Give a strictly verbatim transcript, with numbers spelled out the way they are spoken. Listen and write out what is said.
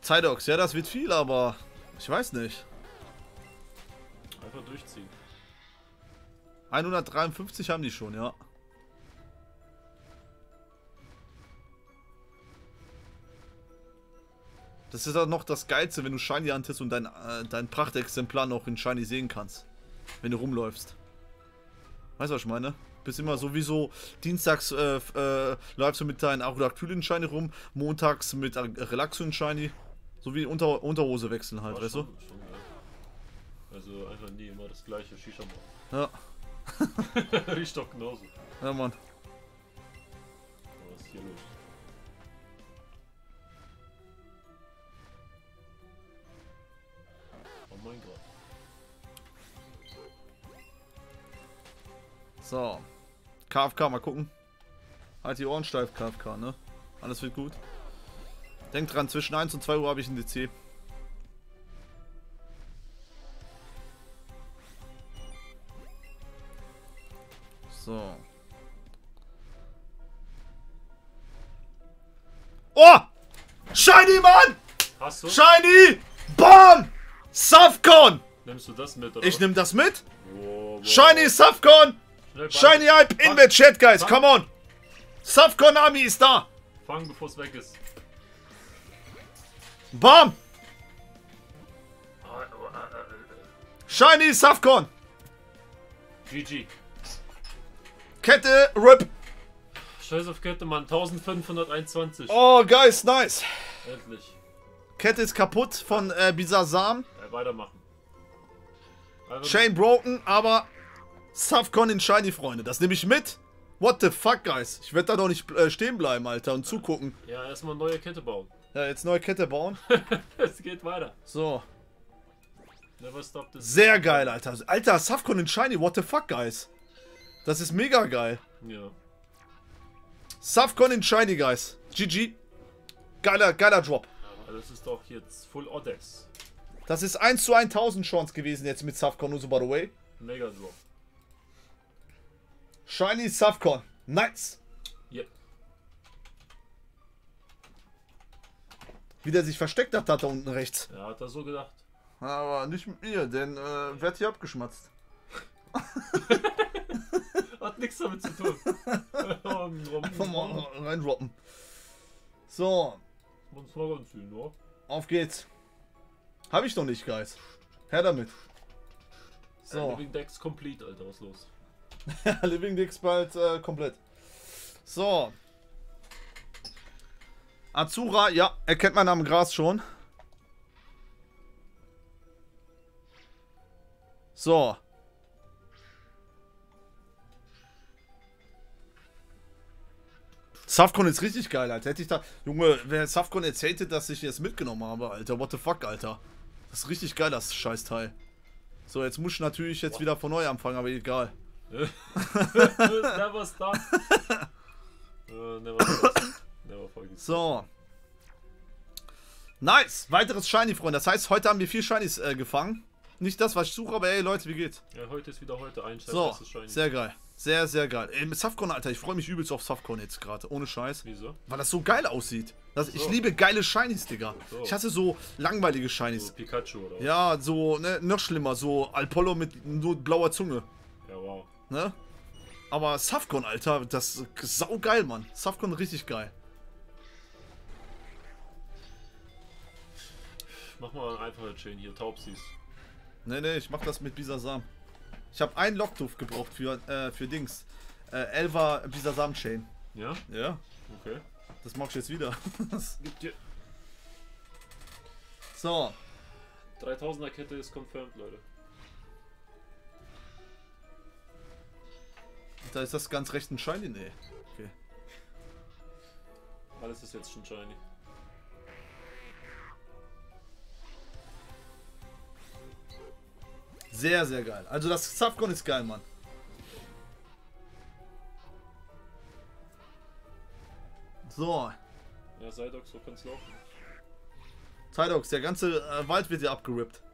Zydox, ja, das wird viel, aber ich weiß nicht. Einfach durchziehen. hundertdreiundfünfzig haben die schon, ja. Das ist auch noch das Geilste, wenn du Shiny antest und dein, äh, dein Prachtexemplar noch in Shiny sehen kannst. Wenn du rumläufst. Weißt du, was ich meine? Bist immer sowieso dienstags äh, äh, läufst du mit deinen Aerodactylen Shiny rum, montags mit Relaxon Shiny. So wie Unter Unterhose wechseln halt, War weißt schon, du? schon, ja. Also einfach nie immer das gleiche Shisha. Ja. Riecht doch genauso. Ja, Mann. Was ist hier los? Oh mein Gott. So. K F K, mal gucken. Halt die Ohren steif, K F K, ne? Alles wird gut. Denkt dran, zwischen eins und zwei Uhr habe ich ein D C. So. Oh! Shiny, Mann! Hast du? Shiny! Bam! Safcon! Nimmst du das mit, oder? Ich nehm das mit. Wow, wow. Shiny Safcon! Schnell, Shiny Hype in the chat, guys. Come on! Safcon Army ist da! Fang, bevor es weg ist. Bam! Shiny Safcon! G G. Kette, RIP! Scheiß auf Kette, Mann. eintausendfünfhunderteinundzwanzig. Oh, guys, nice! Endlich. Kette ist kaputt von äh, Bizarre. Ja, weitermachen. Einfach Chain broken, aber Safcon in Shiny, Freunde. Das nehme ich mit. What the fuck, guys? Ich werde da doch nicht äh, stehen bleiben, Alter, und zugucken. Ja, erstmal neue Kette bauen. Ja, jetzt neue Kette bauen. Es geht weiter. So. Never stop this. Sehr geil, Alter. Alter, Safcon in Shiny, what the fuck, guys? Das ist mega geil. Ja. Safcon in Shiny, guys. G G. Geiler, geiler Drop. Aber das ist doch jetzt Full Odex. Das ist eins zu tausend Chance gewesen jetzt mit Safcon, nur so by the way. Mega Drop. Shiny Safcon. Nice. Yep. Wie der sich versteckt hat, hat da unten rechts. Er hat das so gedacht. Aber nicht mit mir, denn äh, wird hier abgeschmatzt. Hat nichts damit zu tun. Mal reindroppen. So, Das war ganz viel, nur. auf geht's. Habe ich noch nicht, Guys. Her damit. So. Living Decks complete, Alter, was los? Living Dicks bald äh, komplett. So. Azura, ja, erkennt man am Gras schon. So. Safcon ist richtig geil, Alter. Hätte ich da. Junge, wer Safcon erzählt hätte, dass ich es mitgenommen habe, Alter. What the fuck, Alter. Das ist richtig geil, das Scheißteil. So, jetzt muss ich natürlich jetzt wieder von neu anfangen, aber egal. Never stop. uh, never stop. Never forget. So. Nice. Weiteres Shiny, Freunde. Das heißt, heute haben wir vier Shinies äh, gefangen. Nicht das, was ich suche, aber ey, Leute, wie geht's? Ja, heute ist wieder heute ein Scheiß. So, Shiny. sehr geil. Sehr, sehr geil. Ey, mit Safcon, Alter, ich freue mich übelst auf Safcon jetzt gerade. Ohne Scheiß. Wieso? Weil das so geil aussieht. Das, So. Ich liebe geile Shinies, Digga. So. Ich hasse so langweilige So Shinies. Pikachu oder was? Ja, so, ne, noch schlimmer. So Alpollo mit nur blauer Zunge. Ja, wow. Ne? Aber Safcon, Alter, das ist saugeil, Mann. Safcon richtig geil. Mach mal eine einfache Chain hier, Taubsis. Ne, ne, ich mach das mit Bisasam. Ich habe einen Lockduft gebraucht für, äh, für Dings. Äh, Elva Bisasam Chain. Ja? Ja, Okay. das mach ich jetzt wieder. Gibt dir. So. dreitausender Kette ist confirmed, Leute. Da ist das ganz recht ein Shiny, ne. Okay. Alles ist jetzt schon shiny. Sehr, sehr geil. Also das Safcon ist geil, Mann. So. Ja, Psydox, so kann's laufen. Zydox, der ganze äh, Wald wird ja abgerippt.